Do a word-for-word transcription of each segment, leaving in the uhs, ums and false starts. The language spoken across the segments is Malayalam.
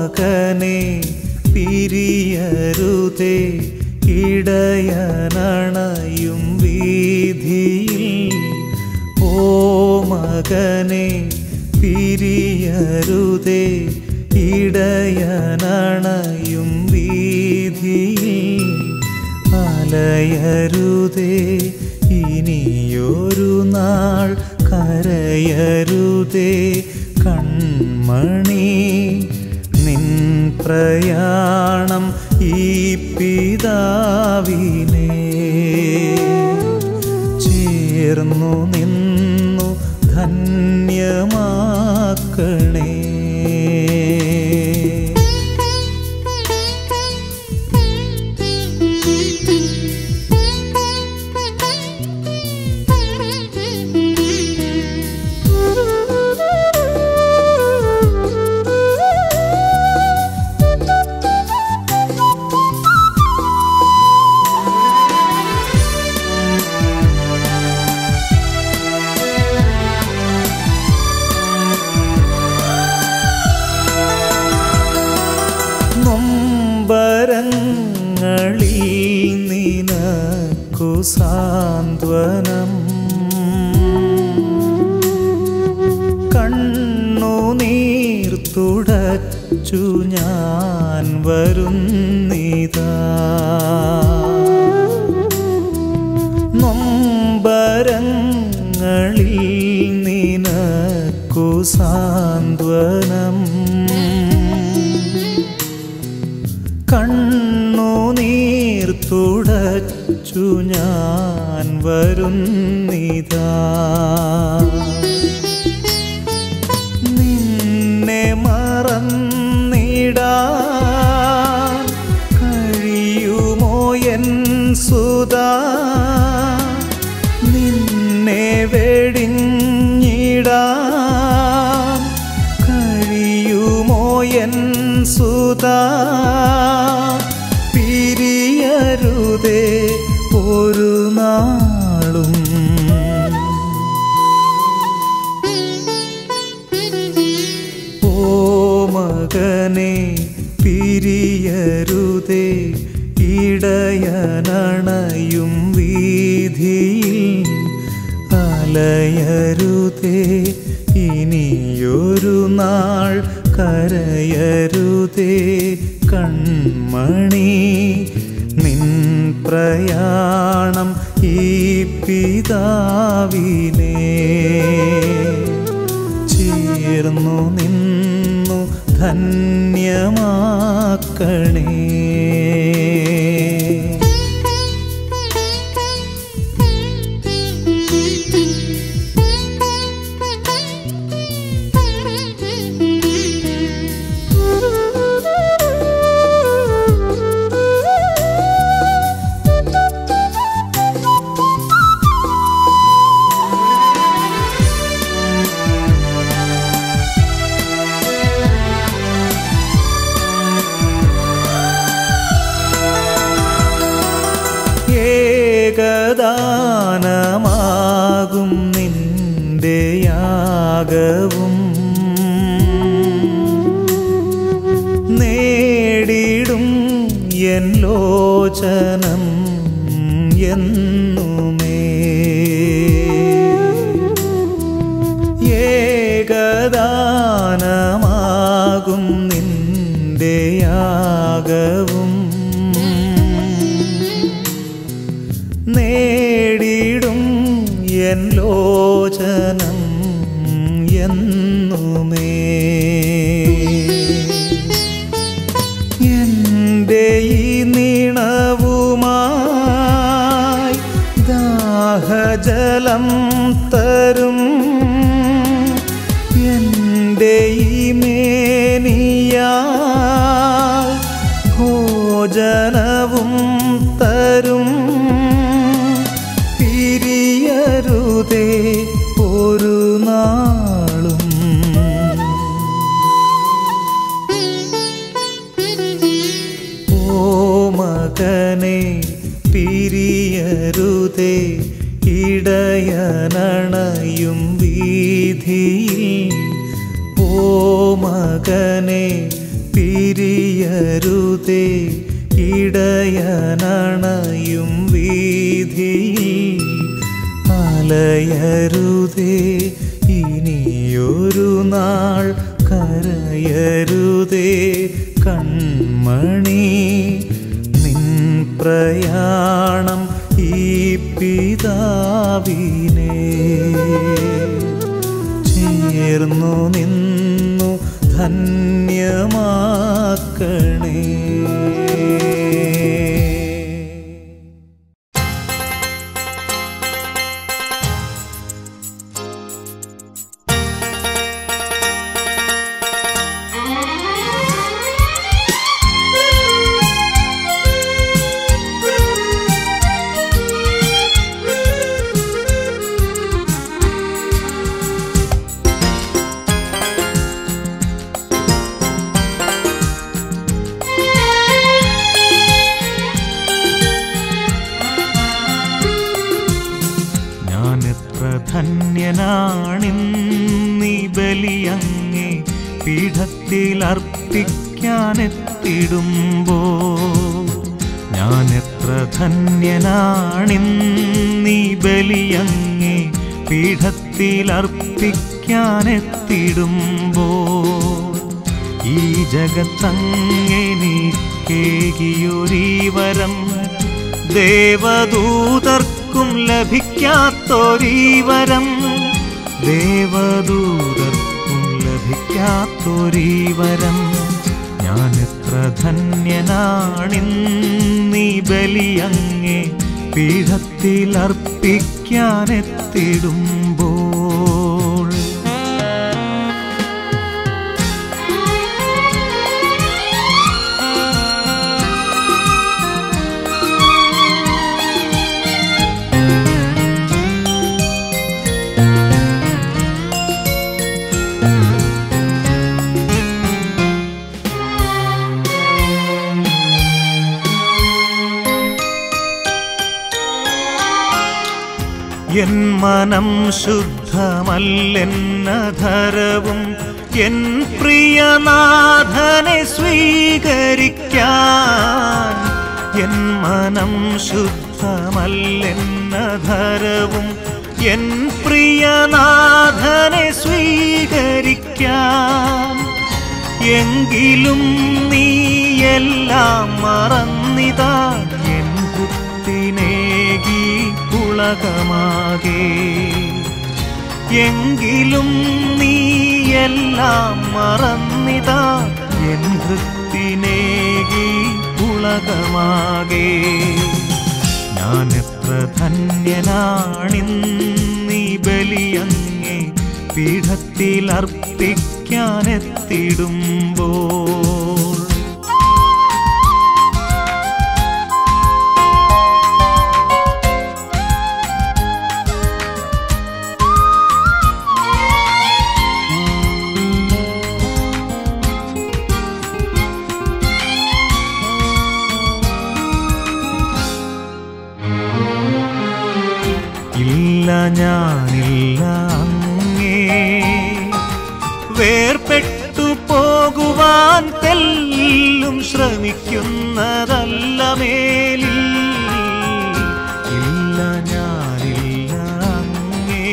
മകനെ പിരിയരുതേ ഇടയനണയും വീതിയിൽ ഓ മകനെ പിരിയരുതേ ഇടയനണയും വീതിയിൽ അലയരുതേ ഇനിയൊരു നാൾ കരയരുതേ കൺമണി നിൻ പ്രയാണം ഈ പിതാവിനെ ചേർന്നു നിന്നു ധന്യമാക്കണേ. നൊമ്പരങ്ങളിൽ നിനക്കു സാന്ത്വനം കണ്ണുനീർ തുടച്ചു ഞാൻ വരുന്നിതാ. നൊമ്പരങ്ങളിൽ നിനക്കു സാന്ത്വനം കണ്ണുനീർ തുടച്ചു ഞാൻ വരുന്നിതാ. നിന്നെ മറന്നിടാൻ കഴിയുമോ എൻ സുതാ? നിന്നെ വെടിഞ്ഞിടാൻ കഴിയുമോ എൻ സുതാ? പിരിയരുതേ ഒരു നാളും ഓ മകനെ പിരിയരുതേ ഇടയനണയും വീതിയിൽ അലയരുതേ ഇനിയൊരു നാൾ കരയരുതേ കൺമണി നിൻ പ്രയാണം ഈ പിതാവിനെ ചേർന്നു നിന്നു ധന്യമാക്കണേ. ഏകദാനമാകും നിന്റെ യാഗവും നേടിടും എൻ ലോചനം എന്നുമേ. ഏകദാനമാകും നിന്റെ യാഗവും നേടിടും എൻ ലോചനം എന്നുമേ. എൻ്റെ ഈ നീണവുമായി ദാഹജലം തരും എൻ്റെ ഈ മേനിയാൽ ഭോജനവും തരും. പിരിയരുതേ ഒരു നാളും ഓ മകനെ പിരിയരുതേ ഇടയനണയും വീതിയിൽ ഓ മകനെ പിരിയരുതേ ഇടയനണയും വീതിയിൽ അലയരുതേ ഇനിയൊരു നാൾ കരയരുതേ കൺമണി നിൻ പ്രയാണം ഈ പിതാവിനെ ചേർന്നു നിന്നു ധന്യമാക്കണേ. ധന്യനാണിന്നീ ബലിയങ്ങേ പീഠത്തിൽ അർപ്പിക്കാനെത്തിടുമ്പോൾ ഞാനെത്ര ധന്യനാണിന്നീ ബലിയങ്ങേ പീഠത്തിൽ അർപ്പിക്കാനെത്തിടുമ്പോൾ ഈ ജഗത്തങ്ങെനിക്കേകിയൊരീ വരം ദേവദൂതർക്കും ലഭിക്കാത്തൊരീ വരം ദേവദൂതർക്കും ലഭിക്കാത്തൊരീ വരം ഞാനെത്ര ധന്യനാണിന്നീ ബലിയങ്ങേ പീഠത്തിൽ അർപ്പിക്കാനെത്തിടുമ്പോൾ. എൻ മനം ശുദ്ധമല്ലെന്നധരവും എൻ പ്രിയനാഥനെ സ്വീകരിക്കാൻ. എൻ മനം ശുദ്ധമല്ലെന്നധരവും എൻ പ്രിയനാഥനെ സ്വീകരിക്കാൻ. എങ്കിലും നീ എല്ലാം മറന്നിതാ എൻ കുത്തിനേകി ഉലകമാകെ. എങ്കിലും നീ എല്ലാം മറന്നിതാ എൻ ഹൃത്തിനേകി ഉലകമാകെ. ഞാനെത്ര ധന്യനാണിന്നീ ബലിയങ്ങേ പീഠത്തിൽ അർപ്പിക്കാനെത്തിടുമ്പോൾ. ഇല്ല ഞാനില്ല അങ്ങേ വേർപെട്ടു പോകുവാൻ തെല്ലും ശ്രമിക്കുന്നതല്ല മേലിൽ. ഇല്ല ഞാനില്ല അങ്ങേ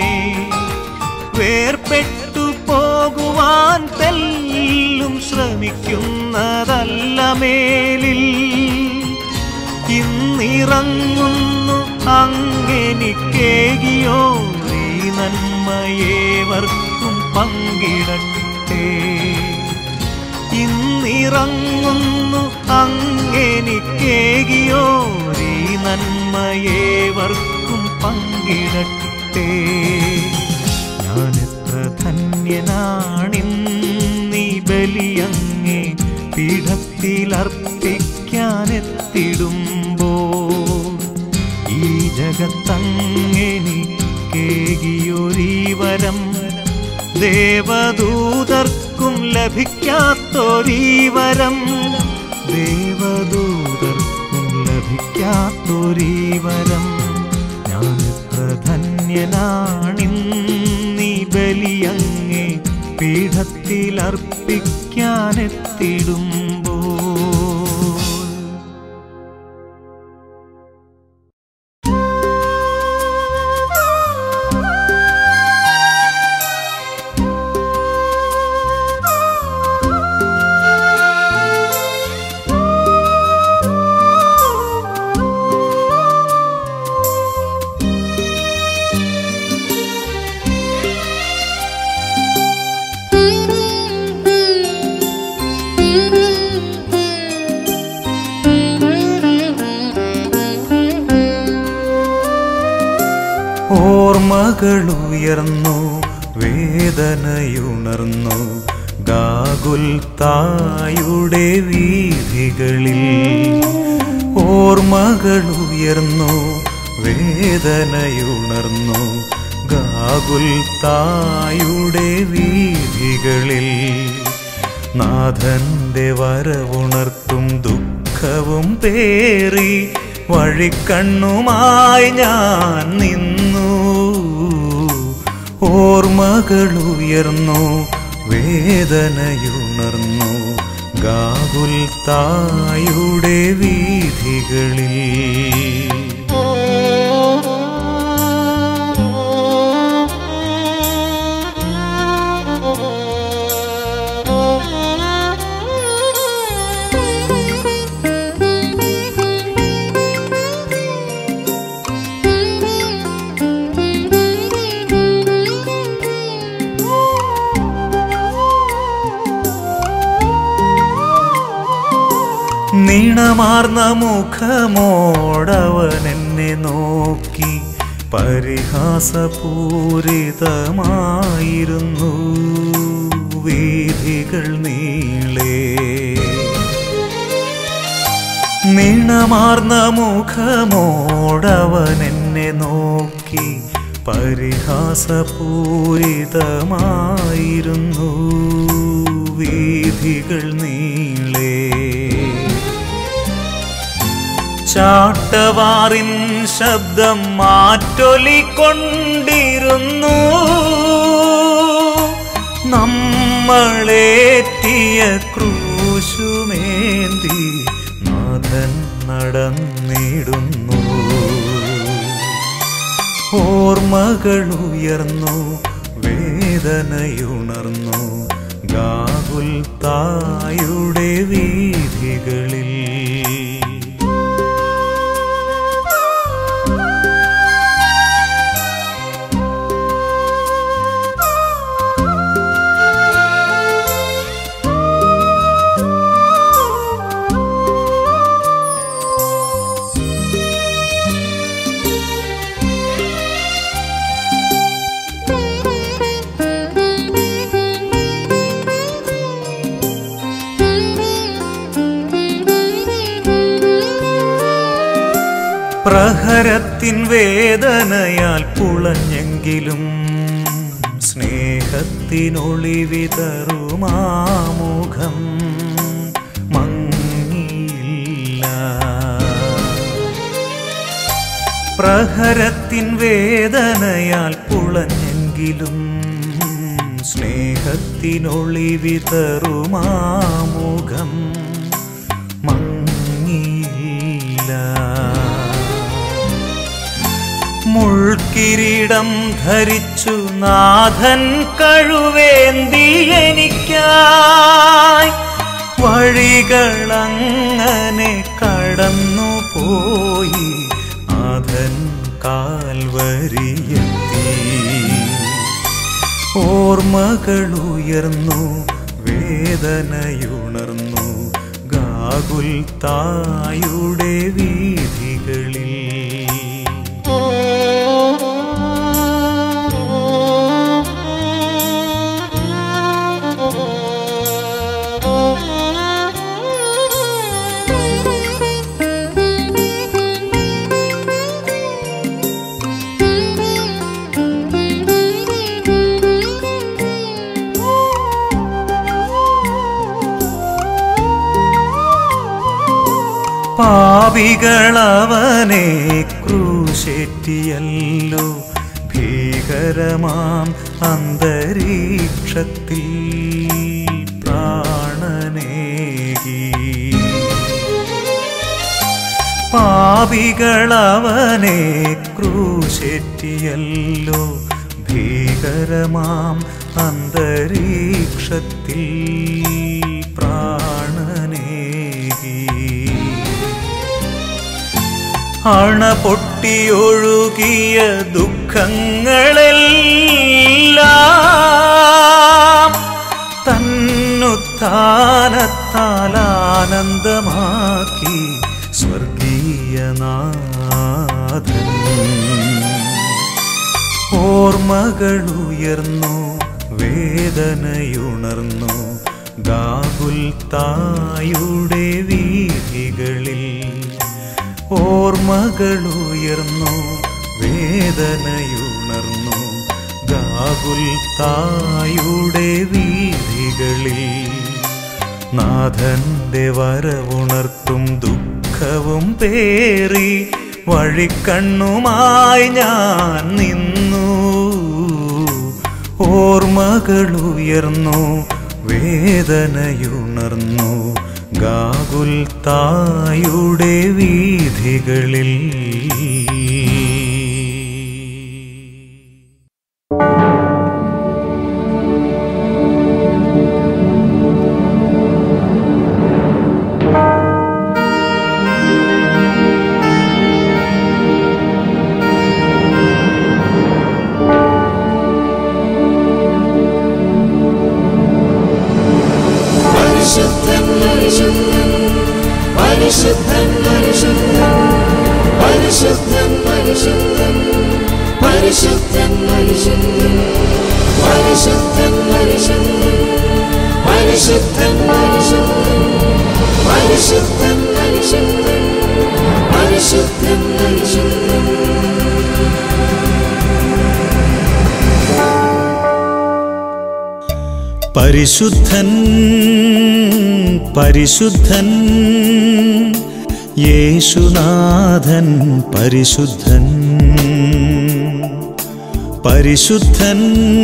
വേർപെട്ടു പോകുവാൻ തെല്ലും ശ്രമിക്കുന്നതല്ല മേലിൽ. ഇന്നിറങ്ങുന്നു അങ്ങെനിക്കേകിയോ ഈ നന്മയേവർക്കും പങ്കിടട്ടെ. ഇന്നിറങ്ങുന്നു അങ്ങെനിക്കേകിയോ ഈ നന്മയേവർക്കും പങ്കിടട്ടെ. ഞാനെത്ര ധന്യനാണിന്നീ ബലിയങ്ങേ പീഠത്തിൽ അർപ്പിക്കാനെത്തിടുമ്പോൾ. ഈ ജഗത്തങ്ങെനിക്കേകിയൊരീ വരം ദേവദൂതർക്കും ലഭിക്കാത്തൊരീ വരം ദേവദൂതർക്കും ലഭിക്കാത്തൊരീ വരം. ഞാനെത്ര ധന്യനാണിന്നീ ബലിയങ്ങേ പീഠത്തിൽ അർപ്പിക്കാനെത്തിടുമ്പോൾ ഓർമ്മകളുയർന്നു, വേദനയുണർന്നു, ഗാഗുൽത്തായുടെ വീഥികളിൽ. ഓർമ്മകളുയർന്നു, വേദനയുണർന്നു, ഗാഗുൽത്തായുടെ വീഥികളിൽ. നാഥന്റെ വരവുണർത്തും ദുഃഖവും പേറി വഴിക്കണ്ണുമായി ഞാൻ നിന്നു. ഓർമ്മകളുയർന്നു, വേദനയുണർന്നു, ഗാഗുൽത്തായുടെ വീഥികളിൽ. നീണമാർന്ന മുഖമോടവൻ എന്നെ നോക്കി പരിഹാസപൂരിതമായിരുന്നു വീഥികൾ നീളേ. നീണമാർന്ന മുഖമോടവൻ എന്നെ നോക്കി പരിഹാസപൂരിതമായിരുന്നു വീഥികൾ നീളേ. ചാട്ടവാറിൻ ശബ്ദം മാറ്റൊലിക്കൊണ്ടിരുന്നു. നമ്മളേറ്റിയ ക്രൂശുമേന്തി നാഥൻ നടന്നിടുന്നു. ഓർമ്മകളുയർന്നു, വേദനയുണർന്നു, ഗാഗുൽത്തായുടെ വീഥികളിൽ. പ്രഹരത്തിൻ വേദനയാൽ പുളഞ്ഞെങ്കിലും സ്നേഹത്തിനൊളിവിതറുമാമുഖം മങ്ങിയില്ല. പ്രഹരത്തിൻ വേദനയാൽ പുളഞ്ഞെങ്കിലും സ്നേഹത്തിനൊളിവിതറുമാമുഖം മങ്ങിയില്ല. മുൾക്കിരീടം ധരിച്ചു നാഥൻ കഴുവേന്തി എനിക്കായി വഴികളങ്ങനെ കടന്നു പോയി നാഥൻ കാൽവരിയെത്തി. ഓർമ്മകളുയർന്നു, വേദനയുണർന്നു, ഗാഗുൽത്തായുടെ വീഥികളിൽ. പാപികളവനെ ക്രൂശേറ്റിയല്ലോ ഭീകരമാം അന്തരീക്ഷത്തിൽ. അന്തരീക്ഷത്തിൽ പ്രാണനേകി. പാപികളവനെ ക്രൂശേറ്റിയല്ലോ ഭീകരമാം അന്തരീക്ഷത്തിൽ പ്രാണനേകി. അണ പൊട്ടിയൊഴുകിയ ദുഃഖങ്ങളെല്ലാം തന്നുത്ഥാനത്താൽ ആനന്ദമാക്കി സ്വർഗീയനാഥൻ. ഓർമ്മകളുയർന്നു വേദനയുണർന്നു ഗാഗുൽത്തായുടെ വീഥികളിൽ. ഓർമ്മകളുയർന്നു വേദനയുണർന്നു ഗാഗുൽത്തായുടെ വീഥികളിൽ. നാഥന്റെ വരവുണർത്തും ദുഃഖവും പേറി വഴിക്കണ്ണുമായി ഞാൻ നിന്നു. ഓർമ്മകളുയർന്നു വേദനയുണർന്നു ഗാഗുൽത്തായുടെ വീഥികളിൽ. പരിശുദ്ധൻ പരിശുദ്ധൻ പരിശുദ്ധൻ പരിശുദ്ധൻ പരിശുദ്ധൻ പരിശുദ്ധൻ പരിശുദ്ധൻ പരിശുദ്ധൻ പരിശുദ്ധൻ പരിശുദ്ധൻ പരിശുദ്ധൻ പരിശുദ്ധൻ പരിശുദ്ധൻ പരിശുദ്ധൻ പരിശുദ്ധൻ യേശുനാഥൻ പരിശുദ്ധൻ. പരിശുദ്ധൻ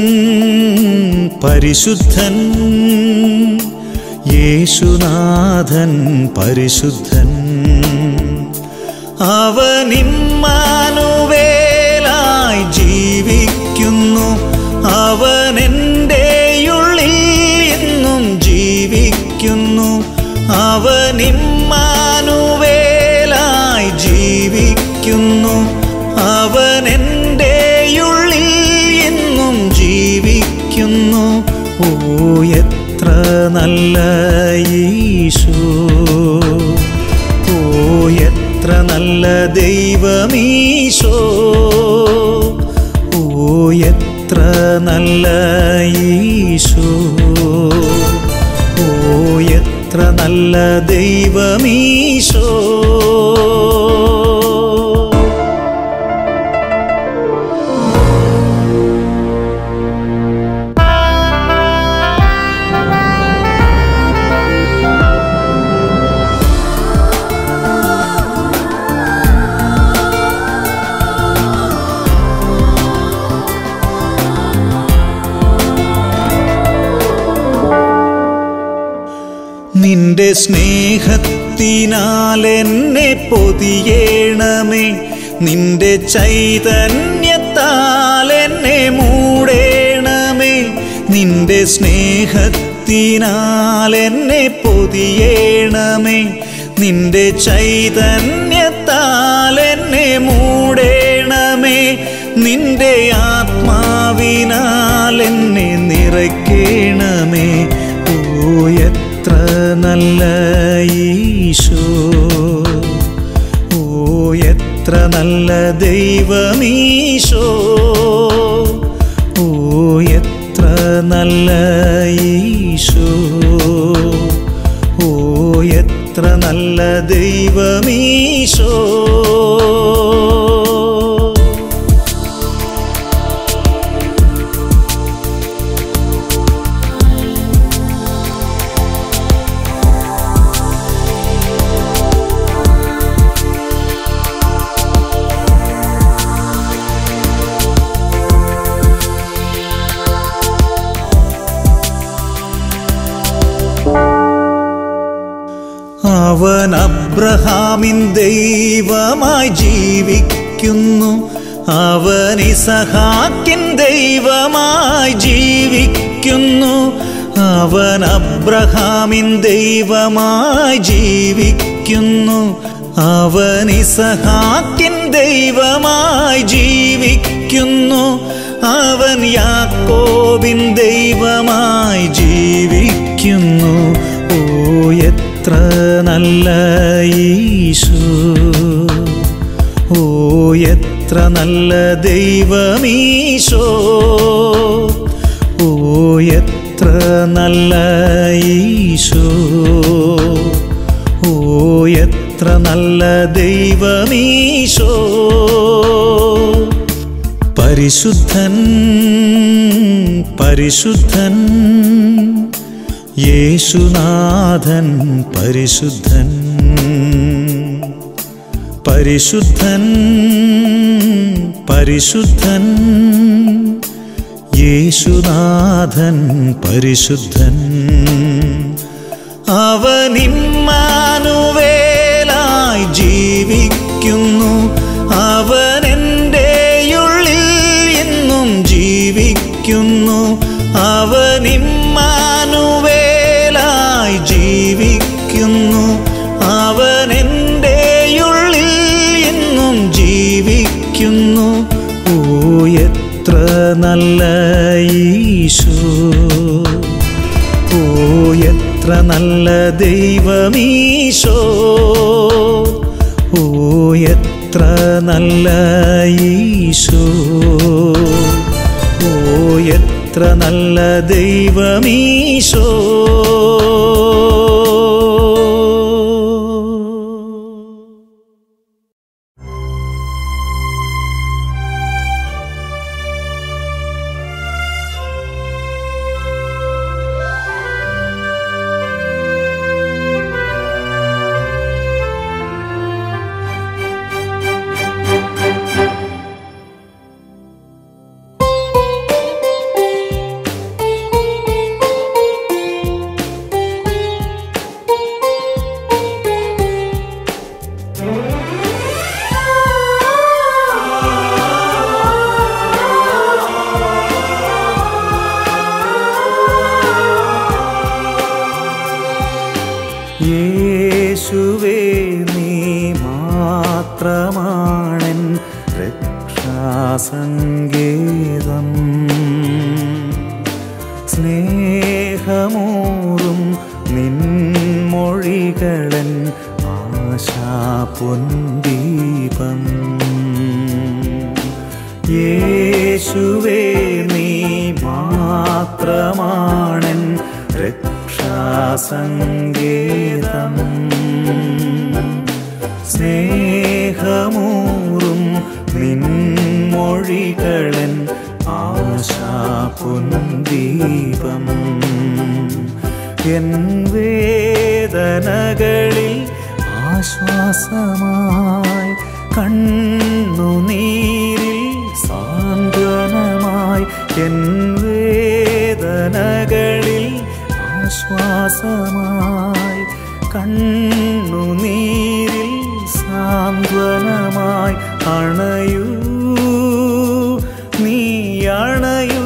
പരിശുദ്ധൻ യേശുനാഥൻ പരിശുദ്ധൻ. അവനിമ്മാനുവേലായി ജീവിക്കുന്നു. അവനെൻ്റെയുള്ളിൽ എന്നും ജീവിക്കുന്നു. അവനിമ്മാനുവേലായി ജീവിക്കുന്നു. അവനെൻ്റെയുള്ളിൽ എന്നും ജീവിക്കുന്നു. ഓ എത്ര നല്ല ഈശോ, ഓ എത്ര നല്ല ദൈവമീശോ, ഓ എത്ര നല്ല ഈശോ, ഓ എത്ര നല്ല ദൈവമീശോ. നിന്റെ സ്നേഹത്തിനാൽ എന്നെ പൊതിയേണമേ. നിന്റെ ചൈതന്യത്താൽ എന്നെ മൂടേണമേ. നിന്റെ സ്നേഹത്തിനാൽ എന്നെ പൊതിയേണമേ. നിന്റെ ചൈതന്യത്താൽ എന്നെ മൂടേണമേ. നിന്റെ ആത്മാവിനാൽ എന്നെ നിറയ്ക്കേണമേ. ഓ എത്ര നല്ല ഈശോ, ഓ എത്ര നല്ല ദൈവമീശോ, ഓ എത്ര നല്ല ഈശോ, ഓ എത്ര നല്ല ദൈവമീശോ. അവൻ അബ്രഹാമിൻ ദൈവമായി ജീവിക്കുന്നു, അവൻ ഇസഹാക്കിൻ ദൈവമായി ജീവിക്കുന്നു. അവൻ അബ്രഹാമിൻ ദൈവമായി ജീവിക്കുന്നു, അവൻ ഇസഹാക്കിൻ ദൈവമായി ജീവിക്കുന്നു. അവൻ യാക്കോബിൻ ദൈവമായി ജീവിക്കുന്നു. ഓ എത്ര നല്ല ഈശോ, ഓ എത്ര നല്ല ദൈവമീശോ, ഓ എത്ര നല്ല ഈശോ, ഓ എത്ര നല്ല ദൈവമീശോ. പരിശുദ്ധൻ പരിശുദ്ധൻ യേശുനാഥൻ പരിശുദ്ധൻ, പരിശുദ്ധൻ പരിശുദ്ധൻ യേശുനാഥൻ പരിശുദ്ധൻ. അവൻ ഇമ്മാനുവേലായി ജീവിക്കുന്നു, അവൻ എൻ്റെ ഉള്ളിൽ എന്നും ജീവിക്കുന്നു. അവൻ ഇമ്മാനുവേലായി ജീവിക്കുന്നു, അവൻ എൻ്റെ ഉള്ളിൽ എന്നും ജീവിക്കുന്നു. ഓ എത്ര നല്ല ഈശോ, ഓ എത്ര നല്ല ദൈവമീശോ, ഓ എത്ര നല്ല ഈശോ, ഓ എത്ര നല്ല ദൈവമീശോ. യേശുവേ നീ മാത്രമാണെൻ രക്ഷാസങ്കേതം, സ്നേഹമൂറും നിൻമൊഴികളൻ ആശാപൊൻദീപം. യേശുവേ നീ മാത്രമാണെൻ രക്ഷാസങ്കേതം, സ്നേഹമൂറും നിൻമൊഴികളൻ ആശാപൊൻദീപം. എൻ വേദനകളിൽ ആശ്വാസമായി, കണ്ണുനീരിൽ സാന്ത്വനമായി. എൻ വേദനകളിൽ ആശ്വാസമായി, കണ്ണുനീരിൽ സാന്ത്വനമായി. അണയൂ നീ അണയൂ,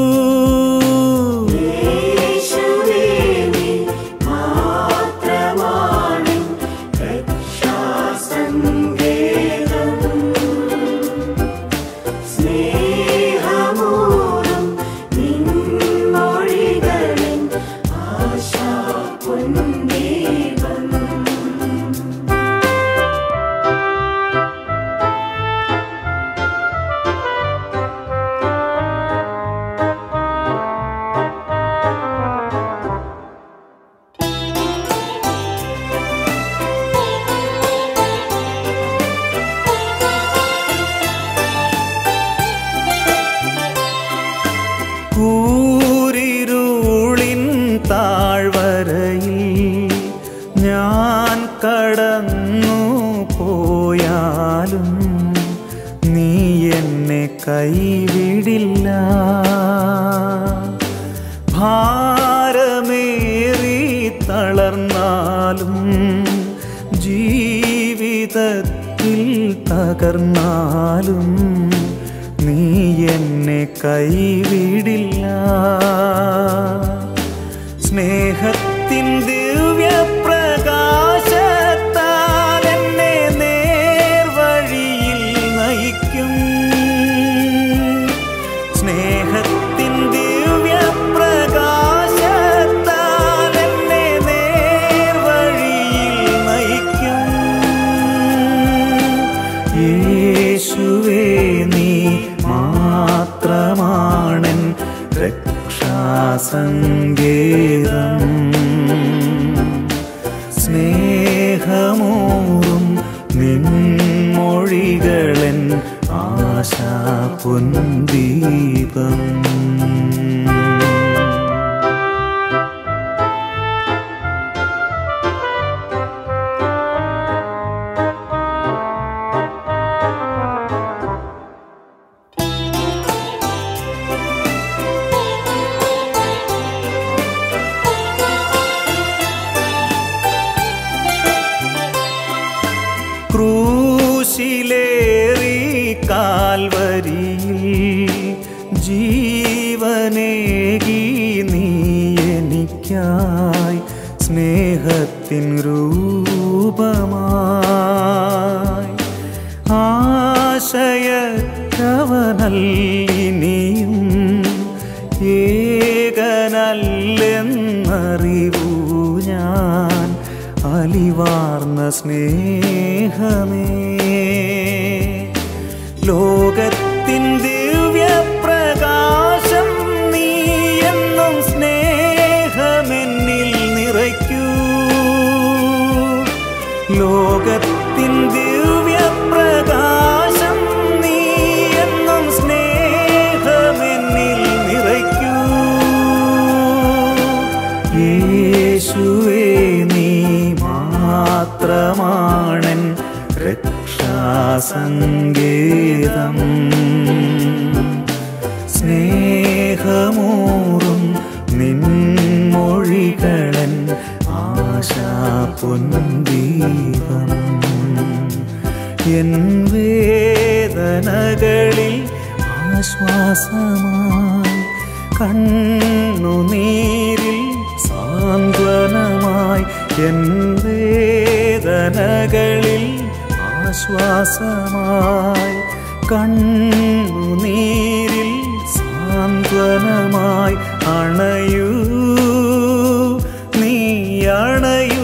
കൂരിരുളിൻ താഴ്വരയിൽ ഞാൻ കടന്നു പോയാലും നീ എന്നെ കൈവിടില്ല. ഭാരമേറിയ തളർന്നാലും ജീവിതത്തിൽ തകർന്നാലും നീ എന്നെ കൈവിടില്ല. സ്നേഹത്തിൻ ദിവ്യപ്രകാശത്താൽ എന്നെ നേർവഴിയിൽ നയിക്കും. സ്നേഹത്തിൻ ദിവ്യപ്രകാശത്താൽ എന്നെ നേർവഴിയിൽ നയിക്കും. യേശുവേ നീ മാത്രമാണെൻ രക്ഷാസങ്കേതം. സ്നേഹമൂറും നിൻമൊഴികളൻ ആശാപൊൻദീപം. ക്രൂശിലേറി കാൽവരിയിൽ ജീവനേകി നീ എനിക്കായി സ്നേഹത്തിൻ രൂപമായി. ആശയക്കവനല്ലിനിയും ഏകനല്ലെന്നറിവൂ ഞാൻ. അലിവാർന്ന സ്നേഹമേ, ലോകത്തിൻ ദിവ്യപ്രകാശം നീ എന്നും സ്നേഹമെന്നിൽ നിറയ്ക്കൂ. ലോകത്തിൻ ദിവ്യപ്രകാശം നീ എന്നും സ്നേഹമെന്നിൽ നിറയ്ക്കൂ. യേശുവേ നീ മാത്രമാണെൻ രക്ഷാസങ്കേതം. സ്നേഹമൂറും നിൻമൊഴികളൻ ആശാപൊൻദീപം. എൻ വേദനകളിൽ ആശ്വാസമായി, കണ്ണുനീരിൽ സാന്ത്വനമായി. എൻ വേദനകളിൽ ആശ്വാസമായി, കണ്ണുനീരിൽ സാന്ത്വനമായി. അണയൂ നീ അണയൂ.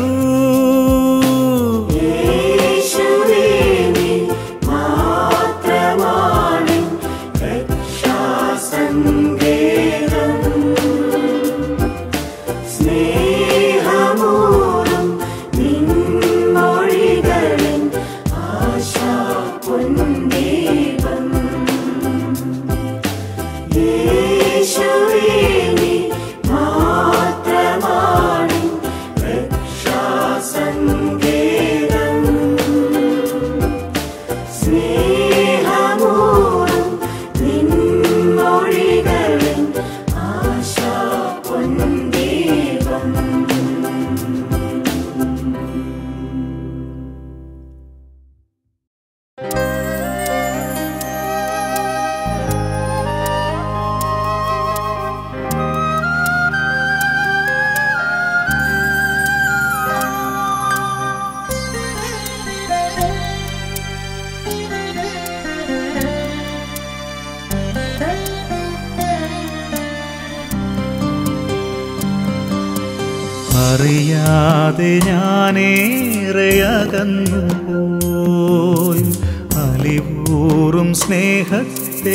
അറിയാതെ ഞാനേറെ അകന്നുപോയി, അലിവൂറും സ്നേഹത്തെ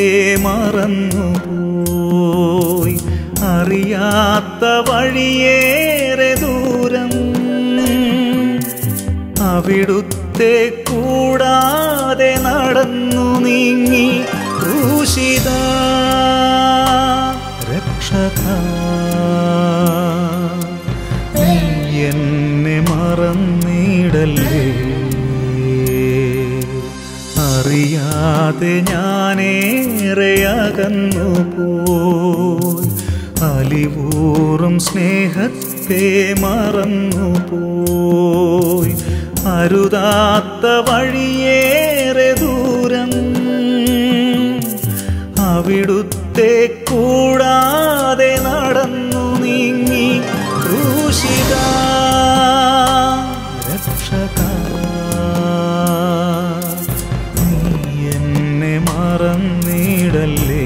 മറന്നുപോയി. അറിയാത്ത വഴിയേറെ ദൂരം അവിടുത്തെ കൂടാതെ നടന്നു നീങ്ങി. ക്രൂശിത രക്ഷക എന്നെ മറന്നിടല്ലേ. അറിയാതെ ഞാനേറെ അകന്നുപോയി, അലിവൂ അലിവൂറും സ്നേഹത്തെ മറന്നുപോയി അരുതാത്ത വഴിയേറെ ദൂരം അവിടുത്തെ കൂടാതെ നടന്നു നീങ്ങി ക്രൂശിത രക്ഷക നീ എന്നെ മറന്നിടല്ലേ.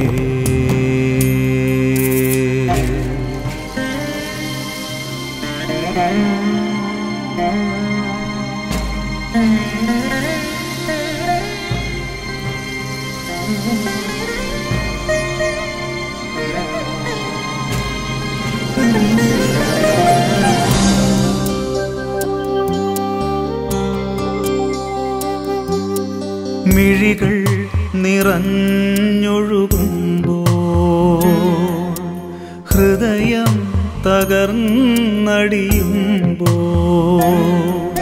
മിഴികൾ നിറഞ്ഞൊഴുകുമ്പോൾ ഹൃദയം തകർന്നടിയുമ്പോൾ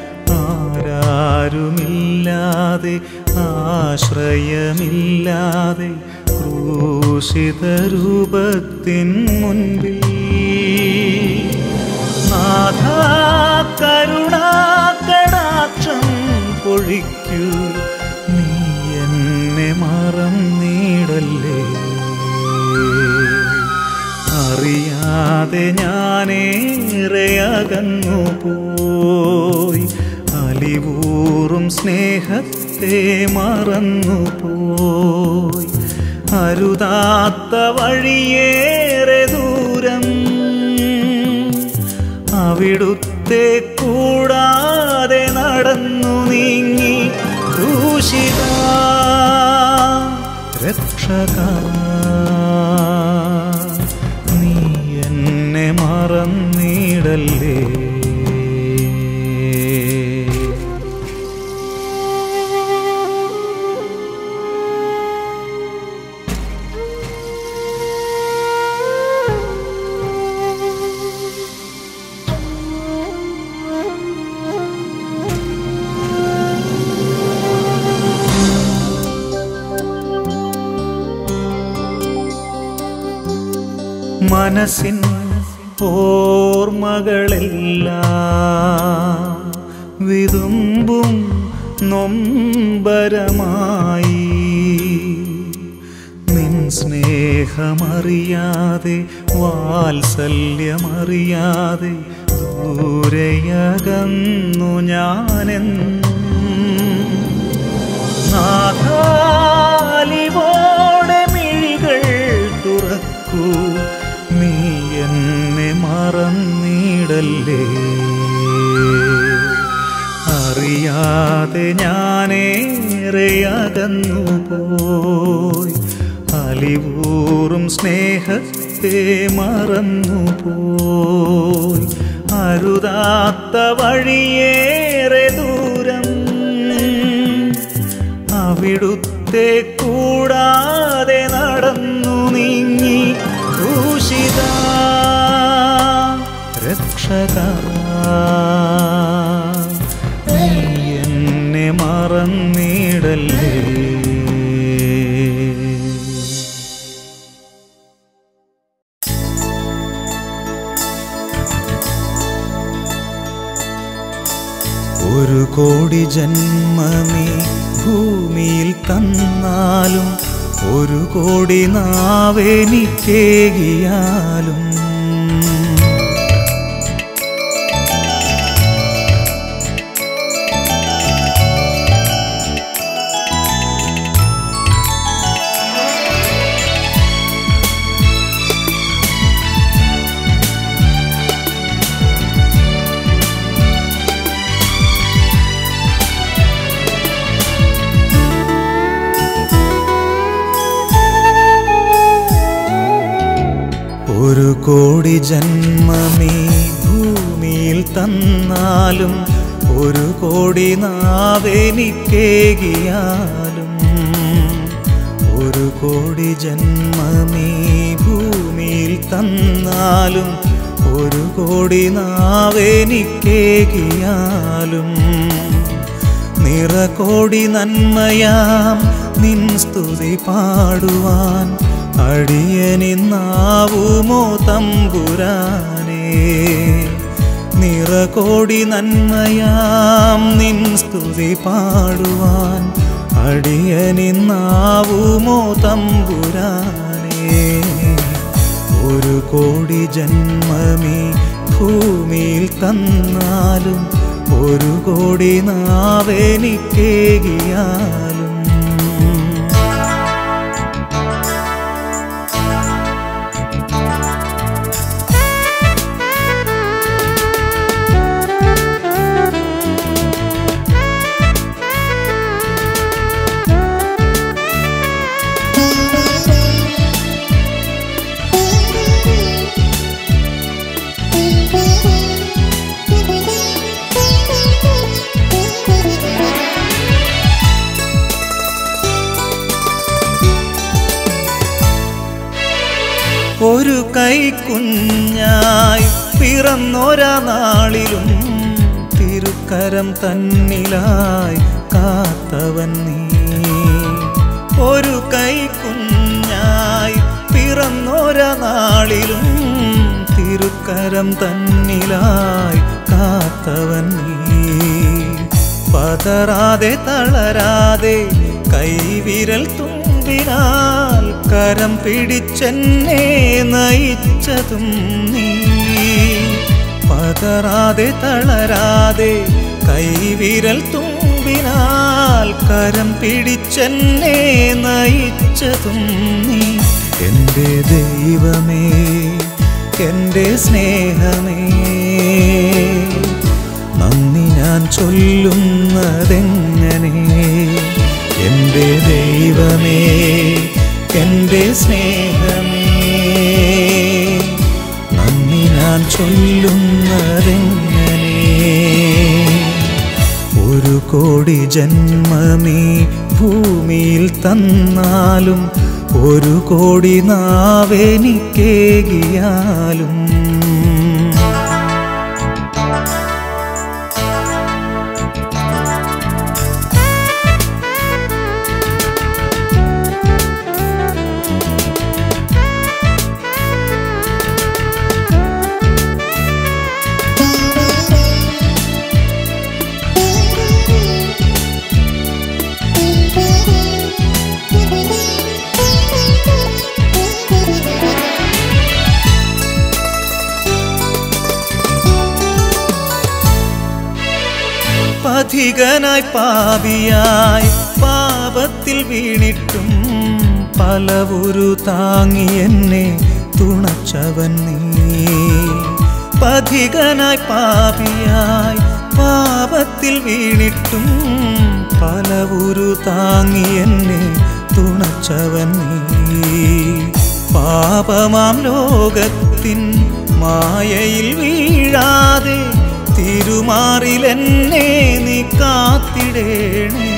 ആരാരുമില്ലാതെ ആശ്രയമില്ലാതെ ക്രൂശിത രൂപത്തിൻ മുൻപിൽ നാഥാ കരുണാകടാക്ഷം പൊഴിക്കൂ നീ എന്നെ മറന്നിടല്ലേ. അറിയാതെ ഞാനേറെ അകന്നു പോയി അലിവൂറും സ്നേഹത്തെ മറന്നുപോയി അരുതാത്ത വഴിയേറെ ദൂരം അവിടുത്തെ കൂടാതെ നടന്നു നീങ്ങി ക്രൂശിത രക്ഷക നീ എന്നെ മറന്നിടല്ലേ. മനസ്സിൻ ഓർമ്മകളെല്ലാം വിതുമ്പും നൊമ്പരമായി നിൻ സ്നേഹമറിയാതെ വാത്സല്യമറിയാതെ ദൂരെയകന്നു ഞാനെന്നും നാഥാലിവോടെ മിഴികൾ തുറക്കൂ നീ എന്നെ മറന്നിടല്ലേ. അറിയാതെ ഞാനേറെ അകന്നു പോയി അലിവൂറും സ്നേഹത്തെ മറന്നുപോയി അരുതാത്ത വഴിയേറെ ദൂരം അവിടുത്തെ കൂടാതെ നടന്നു നീങ്ങി ക്രൂശിത രക്ഷക നീ എന്നെ മറന്നിടല്ലേ. ഒരു കോടി ജന്മമേ ഭൂമിയിൽ തന്നാലും ഒരു കോടി നാവെനിക്കേകിയാലും ഒരു കോടി ജന്മമേ ഭൂമിയിൽ തന്നാലും ഒരു കോടി നാവെനിക്കേകിയാലും ഒരു കോടി ജന്മമേ ഭൂമിയിൽ തന്നാലും ഒരു കോടി നാവെനിക്കേകിയാലും നിറകോടി നന്മയാം നിൻ സ്തുതി പാടുവാൻ അടിയനിന്നാവുമോ തമ്പുരാനേ നിറകോടി നന്മയാം നിൻ സ്തുതി പാടുവാൻ അടിയനിന്നാവുമോ തമ്പുരാനേ ഒരു കോടി ജന്മമീ ഭൂമിയിൽ തന്നാലും ഒരു കോടി നാവെനിക്കേകിയാലും ഒരു കൈക്കുഞ്ഞായി പിറന്നൊരാ നാളിലും തിരുക്കരം തന്നിലായി കാത്തവൻ നീ ഒരു കൈക്കുഞ്ഞായി പിറന്നൊരാ നാളിലും തിരുക്കരം തന്നിലായി കാത്തവൻ നീ പതറാതെ തളരാതെ കൈവിരൽ തുമ്പിനാൽ കരം പിടിച്ചെന്നെ നയിച്ചതും നീ പതറാതെ തളരാതെ കൈവിരൽ തുമ്പിനാൽ കരം പിടിച്ചെന്നെ നയിച്ചതും നീ എൻ്റെ ദൈവമേ എൻ്റെ സ്നേഹമേ നന്ദി ഞാൻ ചൊല്ലുന്നതെങ്ങനെ എൻ്റെ ദൈവമേ എൻ്റെ സ്നേഹമേ നന്ദി ഞാൻ ചൊല്ലുന്നതെങ്ങനെ ഒരു കോടി ജന്മമീ ഭൂമിയിൽ തന്നാലും ഒരു കോടി നാവെനിക്കേകിയാലും പഥികനായി പാപിയായി പാപത്തിൽ വീണിട്ടും പലവുരു താങ്ങി എന്നെ തുണച്ചവൻ നീ പഥികനായി പാപിയായി പാപത്തിൽ വീണിട്ടും പലവുരു താങ്ങി എന്നെ തുണച്ചവൻ നീ പാപമാം ലോകത്തിൻ മായയിൽ വീഴാതെ തിരുമാറിലെന്നെ നീ കാത്തിടേണേ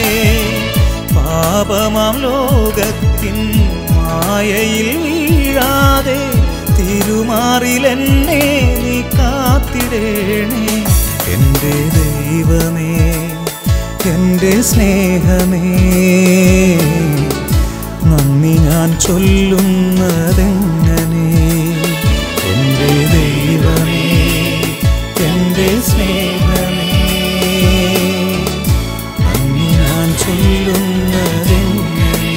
പാപമാം ലോകത്തിൻ മായയിൽ വീഴാതെ തിരുമാറിലെന്നെ നീ കാത്തിടേണേ എൻ്റെ ദൈവമേ എൻ്റെ സ്നേഹമേ നന്ദി ഞാൻ ചൊല്ലുന്നതെങ്ങനെ എൻ്റെ ദൈവമേ എൻ്റെ സ്നേഹമേ നന്ദി ഞാൻ ചൊല്ലുന്നതെങ്ങനെ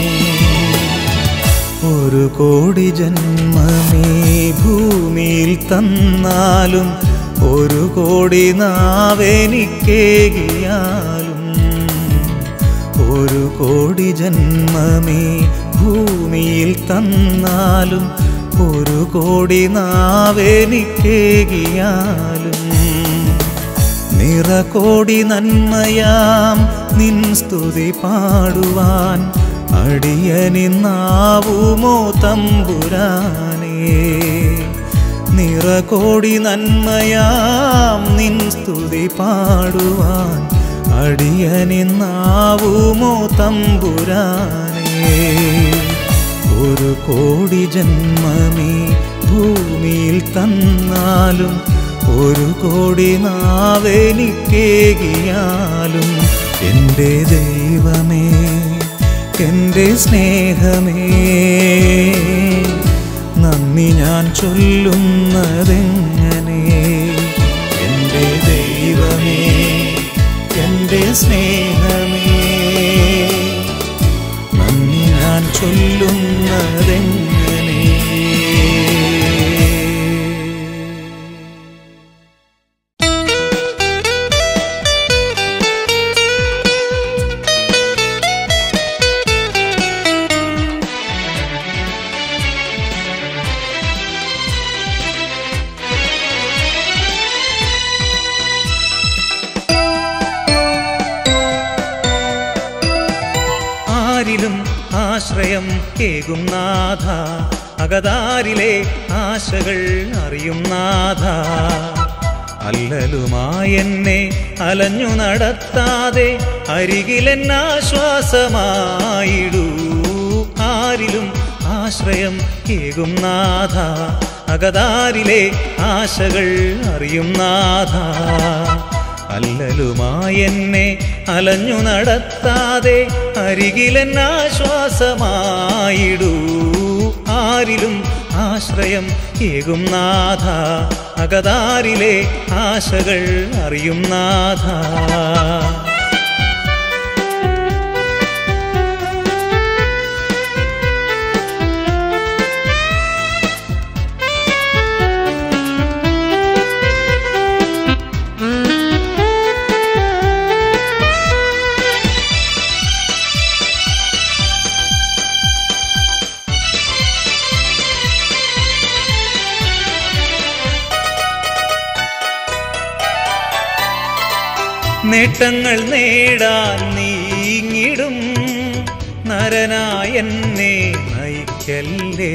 ഒരു കോടി ജന്മമേ ഭൂമിയിൽ തന്നാലും ഒരു കോടി നാവെനിക്കേകിയാലും ഒരു കോടി ജന്മമേ ഭൂമിയിൽ തന്നാലും ഒരു കോടി നാവെനിക്കേകിയാലും നിറകോടി നന്മയാം നിൻ സ്തുതി പാടുവാൻ അടിയനിന്നാവുമോ തമ്പുരാനേ നിറകോടി നന്മയാം നിൻ സ്തുതി പാടുവാൻ അടിയനിന്നാവുമോ തമ്പുരാനേ ഒരു കോടി ജന്മമീ ഭൂമിയിൽ തന്നാലും ഒരു കോടി നാവെനിക്കേകിയാലും എൻ്റെ ദൈവമേ എൻ്റെ സ്നേഹമേ നന്ദി ഞാൻ ചൊല്ലുന്നതെങ്ങനെ എൻ്റെ ദൈവമേ എൻ്റെ സ്നേഹമേ നന്ദി ഞാൻ ചൊല്ലുന്നതെങ്ങനെ ആശ്രയം കേകും നാഥ അകതാരിലെ ആശകൾ അറിയും നാഥ അല്ലലുമായെന്നെ അലഞ്ഞു നടത്താതെ അരികിലെന്നാശ്വാസമായിടൂ ആരിലും ആശ്രയം കേകും നാഥ അകതാരിലെ ആശകൾ അറിയും നാഥ അല്ലലുമായെന്നെ അലഞ്ഞു നടത്താതെ അരികിലെന്നാശ്വാസമായിടൂ ആരിലും ആശ്രയം ഏകും നാഥ അകതാരിലെ ആശകൾ അറിയും നാഥ നേട്ടങ്ങൾ നേടാൻ നീങ്ങിടും നരനായെന്നെ നയിക്കല്ലേ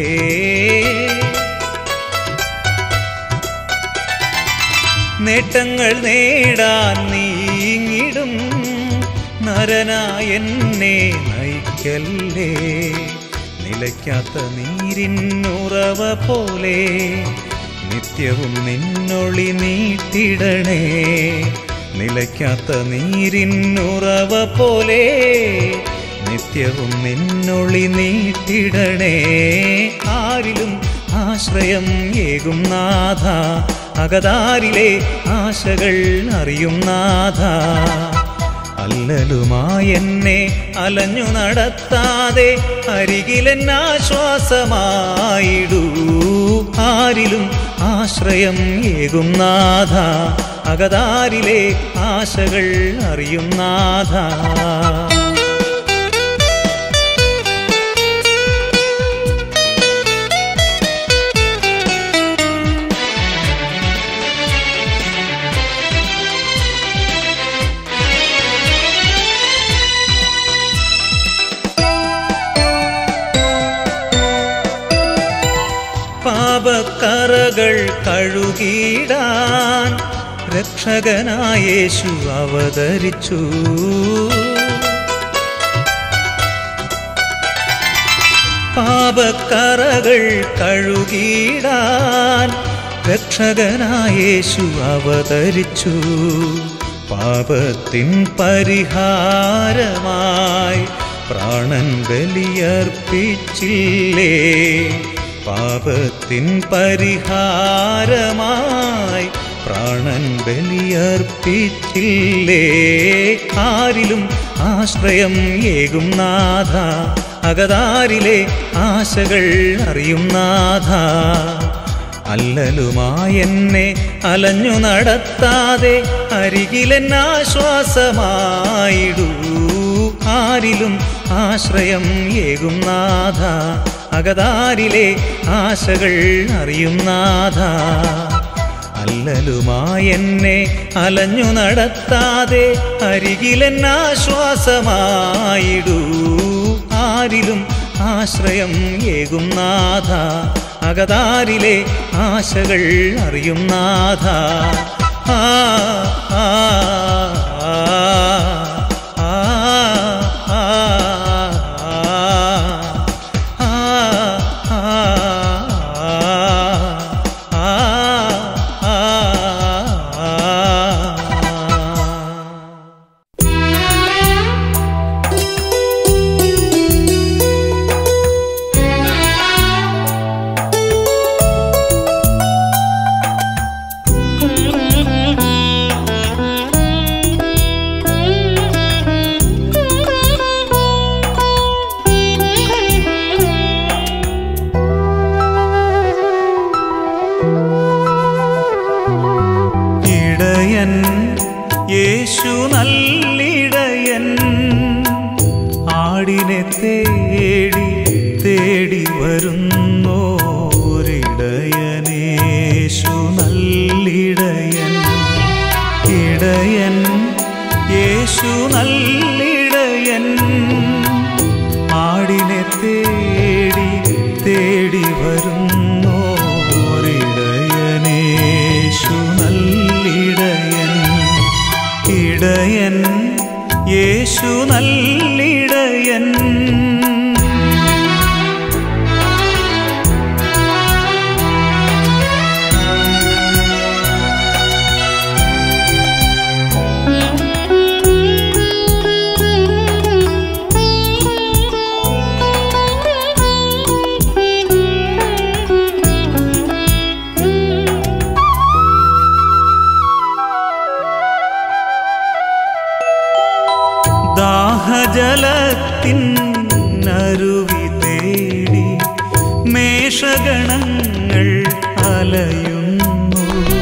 നേട്ടങ്ങൾ നേടാൻ നീങ്ങിടും നരനായെന്നെ നയിക്കല്ലേ നിലയ്ക്കാത്ത നീരിന്നുറവ പോലെ നിത്യവും നിന്നൊളി നീട്ടിടണേ നിലയ്ക്കാത്ത നീരിന്നുറവ പോലെ നിത്യവും നിന്നൊളി നീട്ടിടണേ ആരിലും ആശ്രയം ഏകും നാഥ അകതാരിലെ ആശകൾ അറിയും നാഥ അല്ലലുമായെന്നെ അലഞ്ഞു നടത്താതെ അരികിലെന്നാശ്വാസമായിടൂ ആരിലും ആശ്രയം ഏകും നാഥ അകതാരിലെ ആശകൾ അറിയും നാഥ പാപക്കറകൾ കഴുകിടാൻ രക്ഷകനായ യേശു അവതരിച്ചു പാപക്കറകൾ കഴുകിടാൻ രക്ഷകനായ യേശു അവതരിച്ചു പാപത്തിൻ പരിഹാരമായി പ്രാണൻ ബലിയർപ്പിച്ചില്ലേ പാപത്തിൻ പരിഹാരമായി പ്രാണൻ ബലിയർപ്പിച്ചില്ലേ ആരിലും ആശ്രയം ഏകും നാഥ അകതാരിലെ ആശകൾ അറിയും നാഥ അല്ലലുമായെന്നെ അലഞ്ഞു നടത്താതെ അരികിലെന്നാശ്വാസമായിടൂ ആരിലും ആശ്രയം ഏകും നാഥ അകതാരിലെ ആശകൾ അറിയും നാഥ അല്ലലുമായെന്നെ അലഞ്ഞു നടത്താതെ അരികിലെന്നാശ്വാസമായിടൂ ആരിലും ആശ്രയം ഏകും നാഥ അകതാരിലെ ആശകൾ അറിയും നാഥ ആ ആ Thank you. ഇടയൻ യേശു നല്ലിടയൻ ആടിനെ തേടി തേടി വരുന്നോരിടയനേശു നല്ലിടയൻ ഇടയൻ യേശു നല്ലിടയൻ ആടിനെ തേടി തേടി വരുന്നോരിടയനേശു നല്ലിടയൻ ഇടയൻ യേശു നല്ലിടയൻ ദാഹജലത്തിനരുവി തേടി മേഷഗണങ്ങൾ അലയുന്നു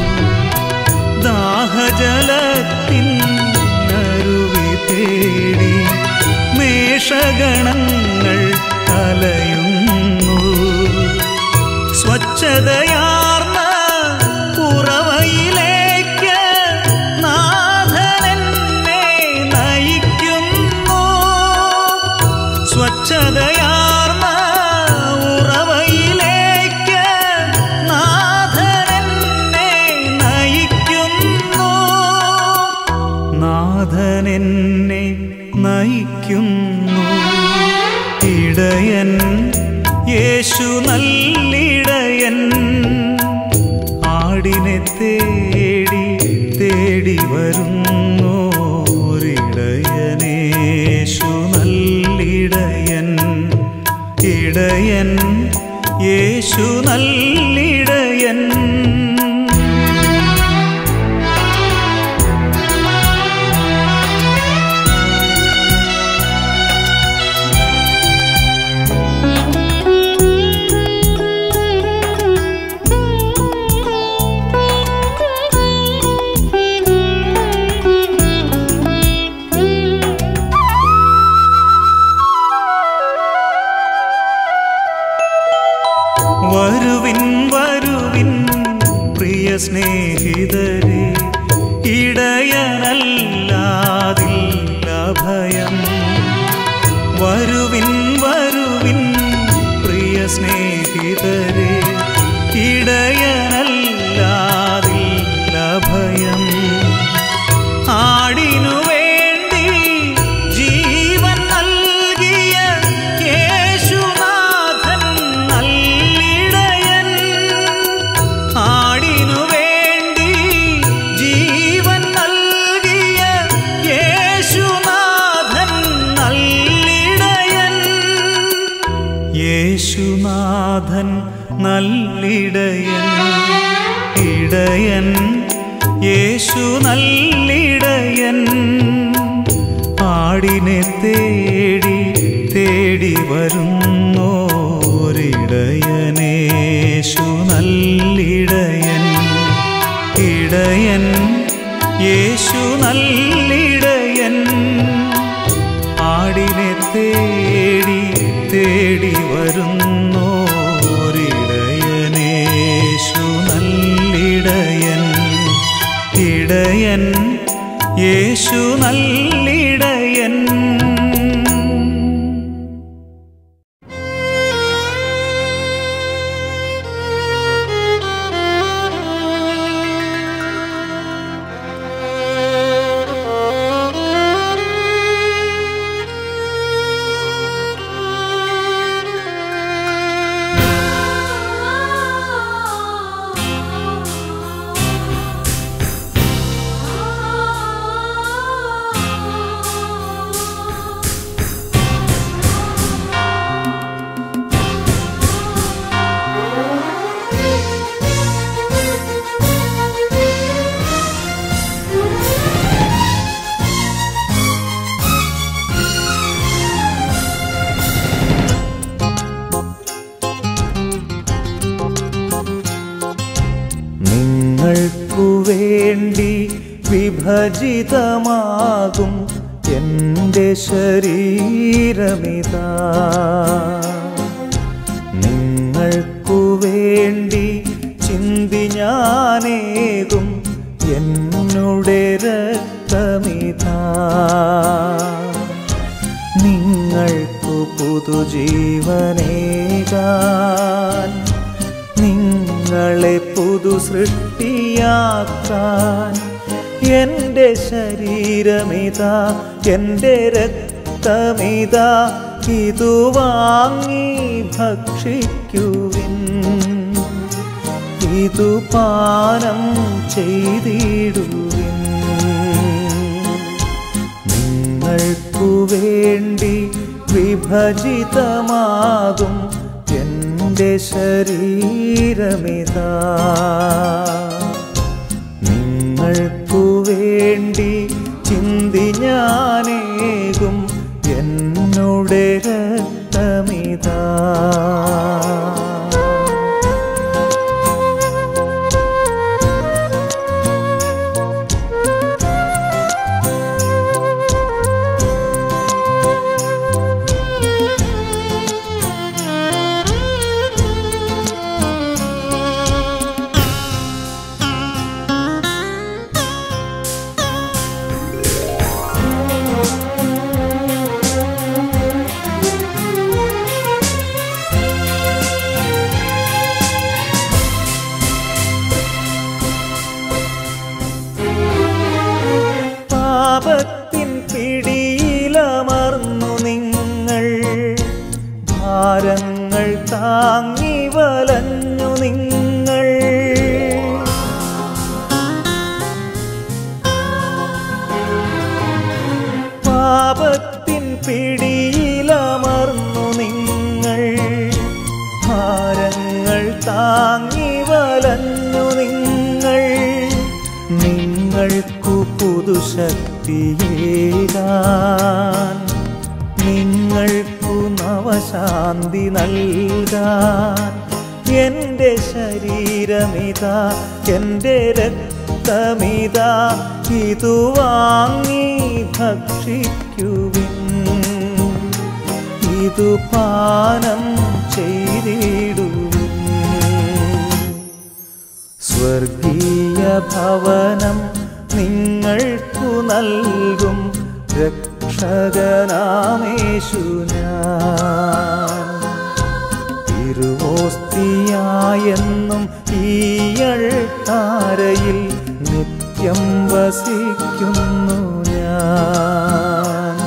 ദാഹജലത്തിനരുവി തേടി മേഷഗണങ്ങൾ അലയുന്നു സ്വച്ഛതയാർന്ന ഉറവയിലേക്ക് നാഥനെന്നെ നയിക്കുന്നു സ്വച്ഛതയാർന്ന ഉറവയിലേക്ക് നാഥനെന്നെ നയിക്കുന്നു നാഥനെന്നെ നയിക്കുന്നു ഇടയൻ യേശു നല്ലിടയൻ ആടിനെ തേടി തേടി വരുന്നോരിടയനേശു നല്ലിടയൻ ഇടയൻ യേശു നല്ലിടയൻ വരുവിൻ വരുവിൻ പ്രിയ സ്നേഹിതരെ ഇടയനല്ലാതില്ല ഭയം വരുവിൻ വരുവിൻ പ്രിയ സ്നേഹിതരെ ഇടയനല്ലാതില്ല ഭയം ആടിനു വേണ്ടി ജീവൻ നൽകിയ യേശുനാഥൻ നല്ലിടയൻ ആടിനു വേണ്ടി ജീവൻ നൽകിയ യേശുനാഥൻ നല്ലിടയൻ യേശുനാഥൻ നല്ലിടയൻ ഇടയൻ യേശു നല്ലിടയൻ ആടിനെ തേടി തേടി വരുന്നോരിടയനേശു നല്ലിടയൻ ഇടയൻ യേശു നല്ലിടയൻ ആടിനെ തേടി തേടി വരുന്നോരിടയനേശു നല്ലിടയൻ ഇടയൻ യേശു നല്ലിടയൻ വിഭജിതമാകും എൻ്റെ ശരീരമിതാ. നിങ്ങൾക്കു വേണ്ടി ചിന്തി ഞാനേകും എന്നുടെ രക്തമിതാ. നിങ്ങൾക്കു പുതുജീവനേകാൻ, നിങ്ങളെ പുതു സൃഷ്ടിയാക്കാൻ എൻ്റെ ശരീരമിതാ, എൻ്റെ രക്തമിതാ. ഇതു വാങ്ങി ഭക്ഷിക്കുവിൻ, ഇതു പാനം ചെയ്തിടുവിൻ. നിങ്ങൾക്കു വേണ്ടി വിഭജിതമാകും എൻ്റെ ശരീരമിതാ. നിങ്ങൾക്കു വേണ്ടി ചിന്തി ഞാനേകും എന്നുടെ രക്തമിതാ. പാപത്തിൻ പിടിയിലമർന്നു നിങ്ങൾ, ഭാരങ്ങൾ താങ്ങി വലഞ്ഞു നിങ്ങൾ. പാപത്തിൻ പിടിയിലമർന്നു നിങ്ങൾ, ഭാരങ്ങൾ താങ്ങി വലഞ്ഞു നിങ്ങൾ. നിങ്ങൾക്കു പുതുശക്തിയേകാൻ, നിങ്ങൾക്കു നവശാന്തി നൽകാൻ എൻ്റെ ശരീരമിതാ, എൻ്റെ രക്തമിതാ. ഇതു വാങ്ങി ഭക്ഷിക്കുവിൻ, ഇതു പാനം ചെയ്തിടുവിൻ. സ്വർഗീയ ഭവനം നിങ്ങൾക്കു നൽകും രക്ഷകനാമേശു ഞാൻ. തിരുവോസ്തിയായെന്നും ഈയൾത്താരയിൽ നിത്യം വസിക്കുന്നു ഞാൻ.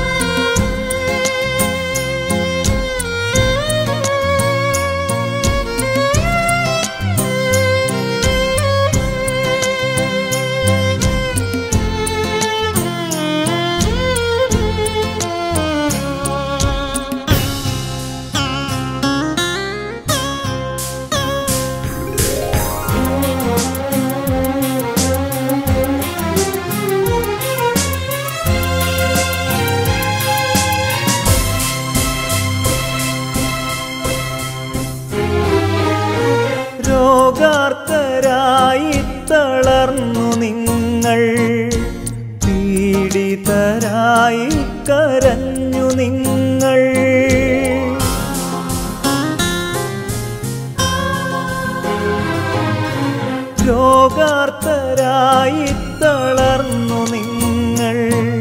രോഗാർത്തരായി തളർന്നു നിങ്ങൾ, പീഡിതരായി കരഞ്ഞു നിങ്ങൾ. രോഗാർത്തരായി തളർന്നു നിങ്ങൾ,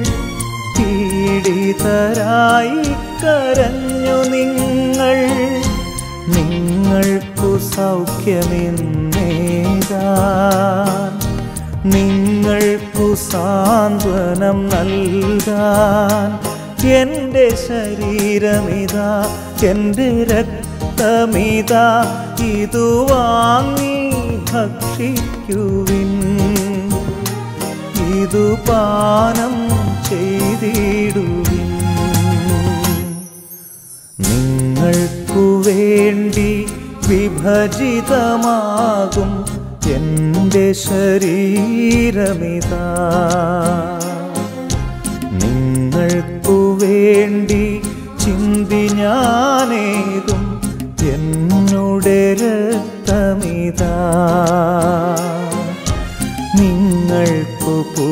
പീഡിതരായി കരഞ്ഞു നിങ്ങൾ. നിങ്ങൾക്കു സൗഖ്യമെന്നേകാൻ, നിങ്ങൾക്കു സാന്ത്വനം നൽകാൻ എൻ്റെ ശരീരമിതാ, എൻ്റെ രക്തമിതാ. ഇതു വാങ്ങി ഭക്ഷിക്കുവിൻ, ഇതു പാനം ചെയ്തിടുവിൻ. നിങ്ങൾക്കു വേണ്ടി വിഭജിതമാകും എൻ്റെ ശരീരമിതാ. നിങ്ങൾക്കു വേണ്ടി ചിന്തി ഞാനേകും എന്നുടെ രക്തമിതാ. നിങ്ങൾക്കു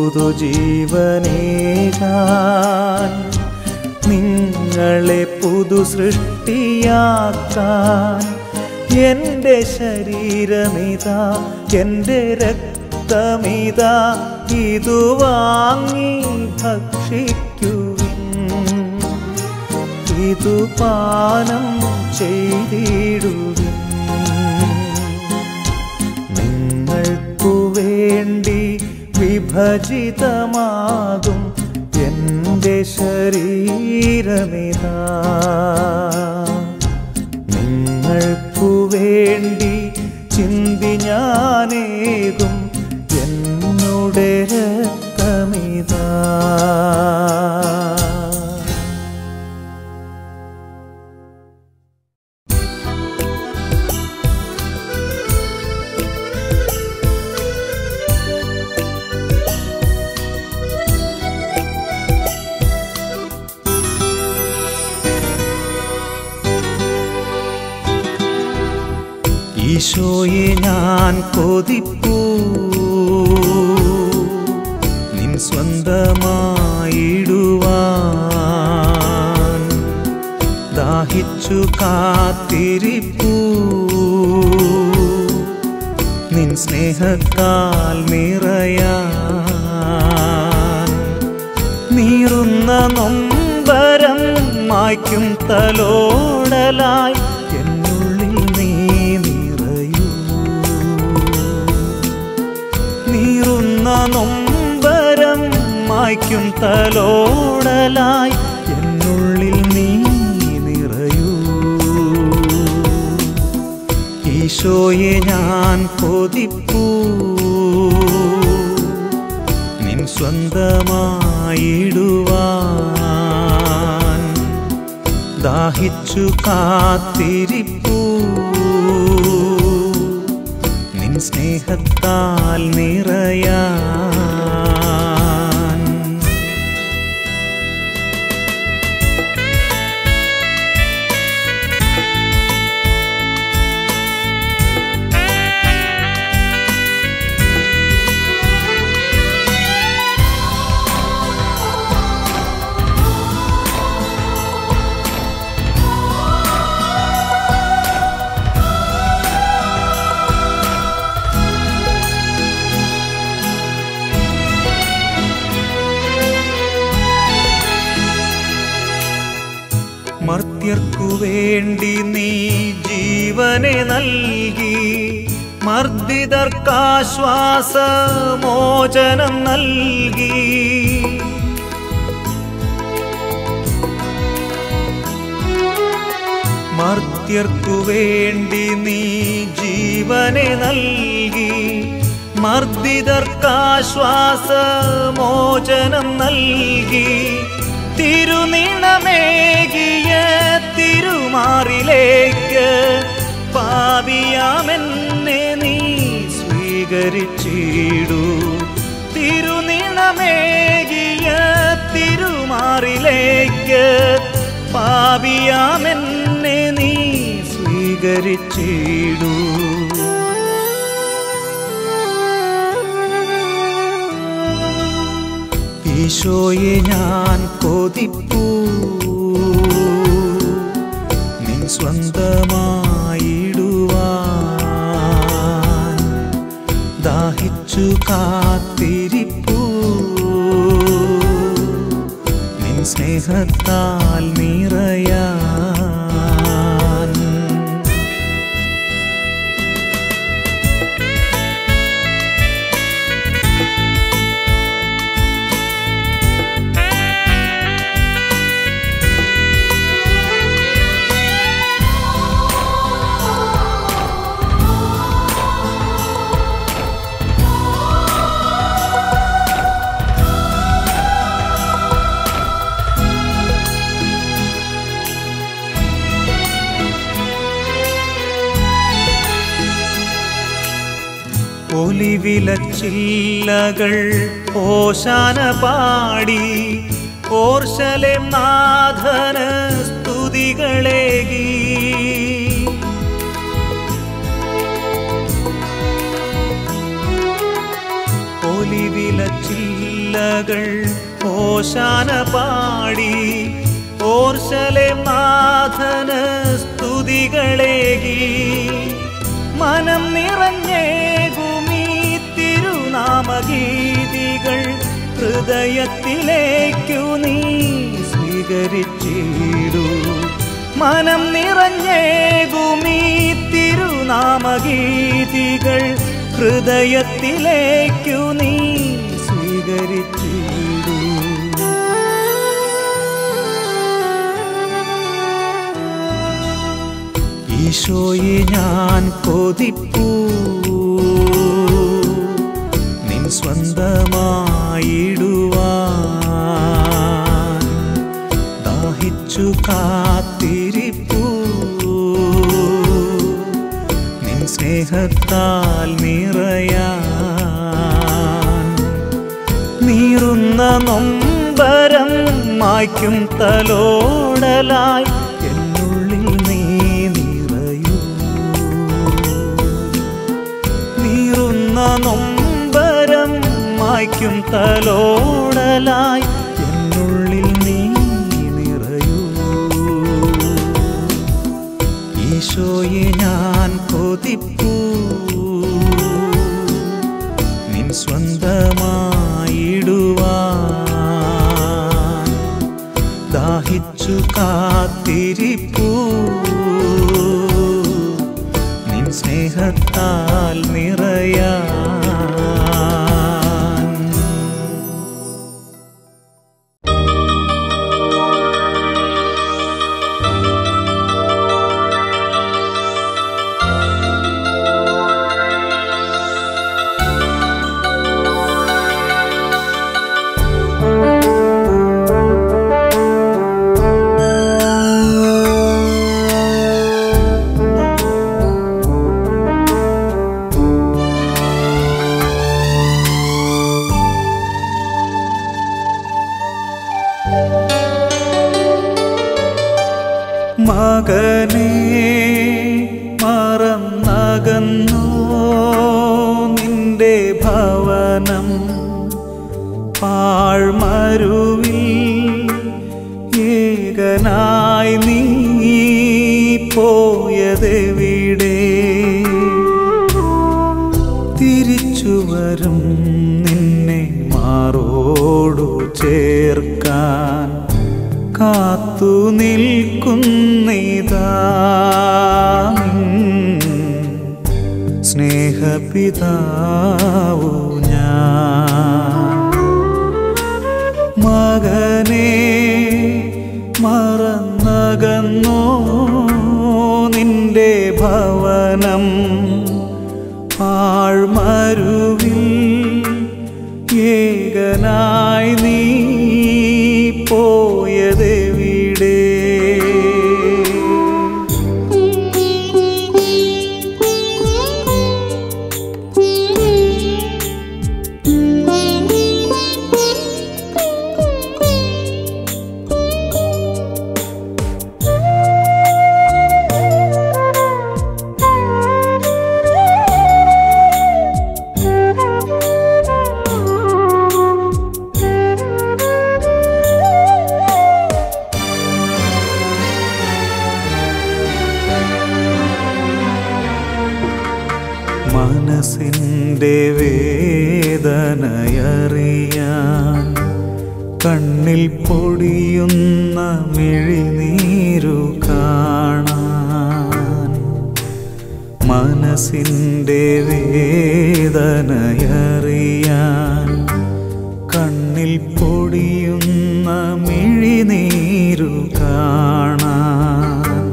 പുതുജീവനേകാൻ, നിങ്ങളെ പുതു സൃഷ്ടിയാക്കാൻ എൻ്റെ ശരീരമിതാ, എൻ്റെ രക്തമിതാ, ഇതു വാങ്ങി ഭക്ഷിക്കുവിൻ, ഇതു പാനം ചെയ്തിടുവിൻ. നിങ്ങൾക്കു വേണ്ടി വിഭജിതമാകും എൻ്റെ ശരീരമിതാ, നിങ്ങൾക്കു വേണ്ടി ചിന്തി ഞാനേകും എന്നുടെ രക്തമിതാ. ഈശോയെ ഞാൻ കൊതിപ്പൂ, നിൻ സ്വന്തമായിടുവാൻ ദാഹിച്ചു കാത്തിരിപ്പൂ, നിൻ സ്നേഹത്താൽ നിറയാൻ. നീറുന്ന നൊമ്പരം മായ്ക്കും തലോടലായി എന്നുള്ളിൽ നീ നിറയൂ. നീറുന്ന നൊമ്പരം മായ്ക്കും തലോടലായി എന്നുള്ളിൽ നീ നിറയൂ. ഈശോയെ ഞാൻ കൊതിപ്പൂ, നിൻ സ്വന്തമായിടുവാൻ ദാഹിച്ചു കാത്തിരിപ്പൂ, നിൻ സ്നേഹത്താൽ നിറയാൻ. മർത്യർക്കു വേണ്ടി നീ ജീവനെ നൽകി, മർദ്ദിതർക്കാശ്വാസമോചനം നൽകി. മർത്യർക്കു വേണ്ടി നീ ജീവനെ നൽകി, മർദ്ദിതർക്കാശ്വാസമോചനം നൽകി. തിരുനിണമേകിയ തിരുമാറിലേക്ക് പാപിയാമെന്നെ നീ സ്വീകരിച്ചിടൂ. തിരുനിണമേകിയ തിരുമാറിലേക്ക് പാപിയാമെന്നെ നീ സ്വീകരിച്ചിടൂ. ഈശോയെ ഞാൻ കൊതിപ്പൂ, നിൻ സ്വന്തമായിടുവാൻ ദാഹിച്ചു കാത്തിരിപ്പൂ, നിൻ സ്നേഹത്താൽ നിറയാൻ. ഒലിവിലച്ചില്ലകൾ ഓശാന പാടി ഓർശലേം നാഥന് സ്തുതികളേകി. ഒലിവിലച്ചില്ലകൾ ഓശാന പാടി ഓർശലേം നാഥന് സ്തുതികളേകി മനം നിറഞ്ഞേകുമീ തിരുനാമഗീതികൾ ഹൃദയത്തിലേക്കു നീ സ്വീകരിച്ചിടൂ മനം നിറഞ്ഞേകുമീ തിരുനാമഗീതികൾ ഹൃദയത്തിലേക്കു നീ സ്വീകരിച്ചിടൂ ഈശോയെ ഞാൻ കൊതിപ്പൂ നിൻ സ്വന്തമായിടുവാൻ ദാഹിച്ചു കാത്തിരിപ്പൂ നിൻ സ്നേഹത്താൽ നിറയാൻ നീറുന്ന നൊമ്പരം മായ്ക്കും തലോടലായി എന്നുള്ളിൽ നീ നിറയൂ നീറുന്ന നൊമ്പരം മായ്ക്കും തലോടലായി എന്നുള്ളിൽ നീ നിറയൂ ഈശോയെ ഞാൻ കൊതിപ്പൂ നിൻ സ്വന്തമായിടുവാൻ ദാഹിച്ചു കാത്തിരിപ്പൂ നിൻ സ്നേഹത്താൽ നിറയാൻ മകനേ മറന്നകന്നോ നിന്റെ ഭവനം പാഴ്മരുവിൽ ഏകനായി നീ പോയതെവിടെ തിരിച്ചുവരും നിന്നെ മാറോടു ചേർക്കാൻ കാത്തു നിൽക്കുന്നിതാ സ്നേഹപിതാവു ഞാൻ മകനേ മറന്നകന്നോ നിന്റെ ഭവനം പാഴ്മരുവിൽ ഏകനായി നീ പോയതെവിടെ മനസ്സിൻ്റെ വേദനയറിയാൻ കണ്ണിൽ പൊടിയുന്ന മിഴിനീരു കാണാൻ മനസ്സിൻ്റെ വേദനയറിയാൻ കണ്ണിൽ പൊടിയുന്ന മിഴിനീരു കാണാൻ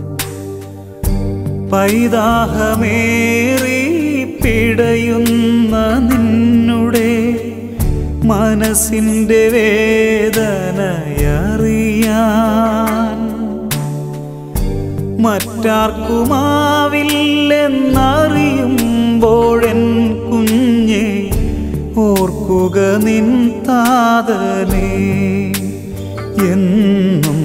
പൈതാഹമേറി പിടയുന്ന നിന്നുടെ മനസ്സിൻ്റെ വേദനയറിയാൻ മറ്റാർക്കുമാവില്ലെന്നറിയുമ്പോഴെൻ കുഞ്ഞെ ഓർക്കുക നിൻ താതനെ എന്നും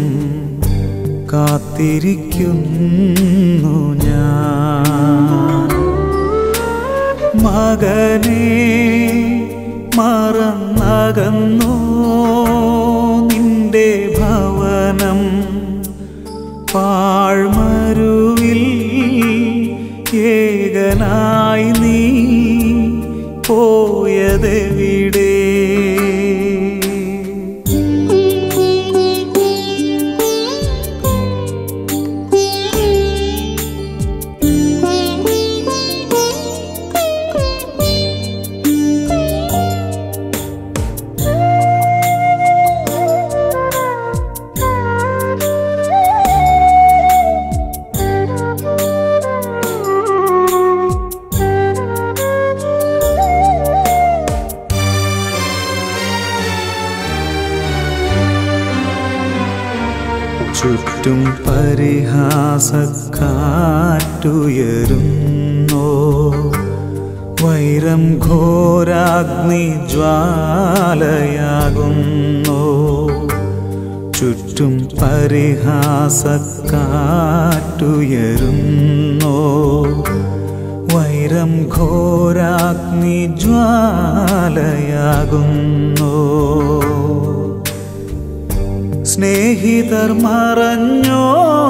കാത്തിരിക്കുന്നു ഞാൻ മകനേ മകന്നോ നിന്റെ ഭവനം പാഴ്മരുവിൽ ഏകനായി നീ പോയതെവിടെ ചുറ്റും പരിഹാസക്കാറ്റുയരുന്നോ വൈരം ഘോരാഗ്നി ജ്വാലയാകുന്നോ ചുറ്റും പരിഹാസക്കാറ്റുയരുന്നോ വൈരം ഘോരാഗ്നി ജ്വാലയാകുന്നോ സ്നേഹിതർ മറഞ്ഞോ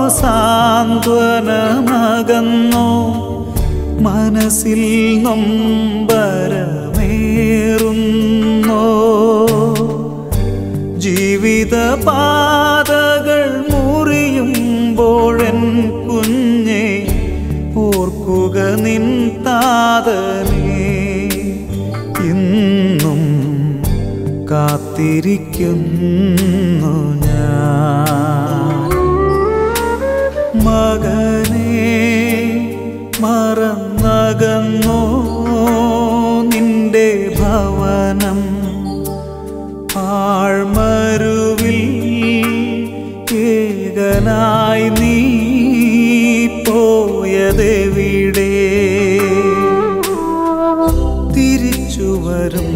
സാന്ത്വനമകന്നോ മനസ്സിൽ നൊമ്പരമേറുന്നോ ജീവിതപാതകൾ മുറിയുമ്പോഴെൻ കുഞ്ഞെ ഓർക്കുക നിൻ താതനെ ഇന്നും കാത്തിരിക്കുന്നു ഞാൻ മകനെ മറന്നകന്നോ നിന്റെ ഭവനം ആഴ്മരുവിൽ ഏകനായി നീ പോയതെവിടെ തിരിച്ചുവരും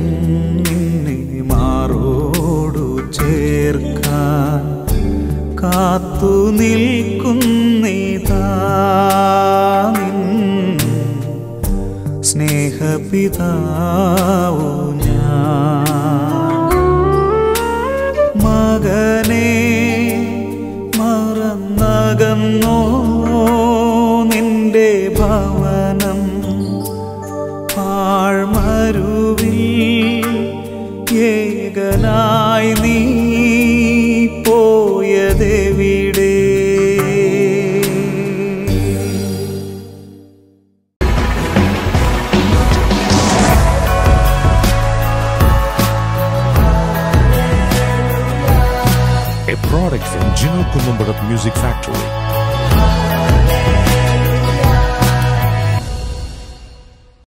മാറോടു ചേർക്കാൻ കാത്തു നിൽക്കുന്നിതാ നിൻ സ്നേഹപിതാവു ഞാൻ മകനെ മറന്നകന്നോ നിന്റെ ഭവനം ആഴ്മരുവിൽ ഏകനായി നീ പോയതെവിടെ A product from Gino Columbarat Music Factory.